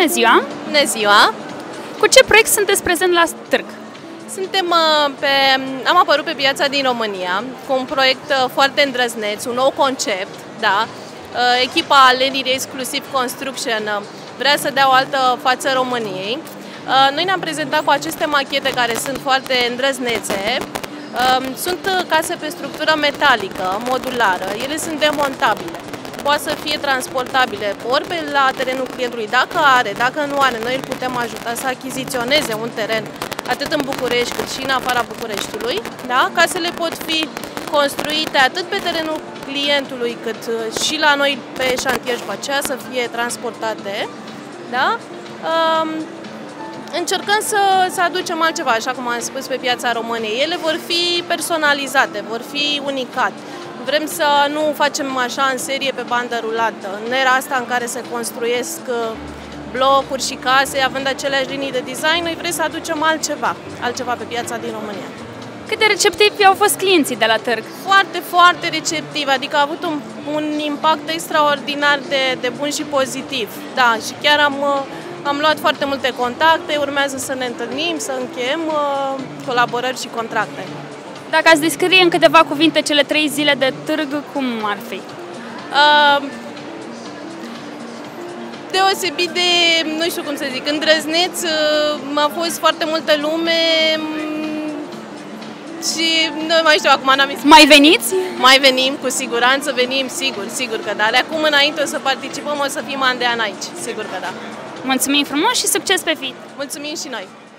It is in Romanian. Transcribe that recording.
Bună ziua! Bună ziua! Cu ce proiect sunteți prezent la târg? Am apărut pe piața din România cu un proiect foarte îndrăzneț, un nou concept, da? Echipa Lenire Exclusive Construction vrea să dea o altă față României. Noi ne-am prezentat cu aceste machete care sunt foarte îndrăznețe. Sunt case pe structură metalică, modulară, ele sunt demontabile. Poate să fie transportabile ori pe la terenul clientului, dacă are, dacă nu are, noi îl putem ajuta să achiziționeze un teren atât în București cât și în afara Bucureștiului. Da? Casele pot fi construite atât pe terenul clientului cât și la noi pe șantier și pe aceea să fie transportate. Da? Încercăm să aducem altceva, așa cum am spus, pe piața României. Ele vor fi personalizate, vor fi unicate. Vrem să nu facem așa în serie pe bandă rulată. În era asta în care se construiesc blocuri și case, având aceleași linii de design, noi vrem să aducem altceva pe piața din România. Cât de receptivi au fost clienții de la târg? Foarte, foarte receptivi, adică a avut un impact extraordinar de bun și pozitiv. Da, și chiar am luat foarte multe contacte, urmează să ne întâlnim, să încheiem colaborări și contracte. Dacă ați descrie în câteva cuvinte cele 3 zile de târg, cum ar fi? Deosebit de, nu știu cum să zic, îndrăzneț, a fost foarte multă lume și nu mai știu, acum n-am zis. Mai veniți? Mai venim, cu siguranță venim, sigur că da. De acum înainte o să participăm, o să fim an de an aici, sigur că da. Mulțumim frumos și succes pe viitor! Mulțumim și noi!